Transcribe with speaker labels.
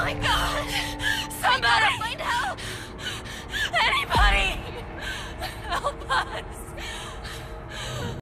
Speaker 1: my God! Somebody! Find help! Anybody! Help us!